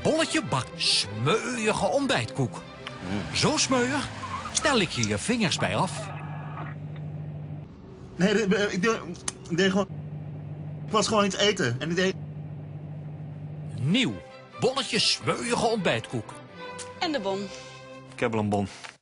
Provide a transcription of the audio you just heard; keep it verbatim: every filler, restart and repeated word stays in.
bolletje bakt smeuïge ontbijtkoek. Zo smeuïg, stel ik je je vingers bij af. Nee, ik deed, ik deed gewoon... Ik was gewoon iets eten. En ik deed... Nieuw, bolletje smeuïge ontbijtkoek. En de bon. Ik heb al een bon.